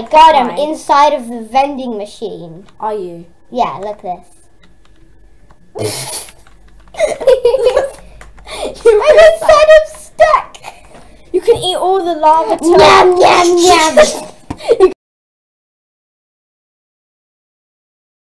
god, I'm inside of the vending machine. Are you? Yeah, look this. I'm inside, I'm stuck. You can eat all the lava. Yum, yum, yum.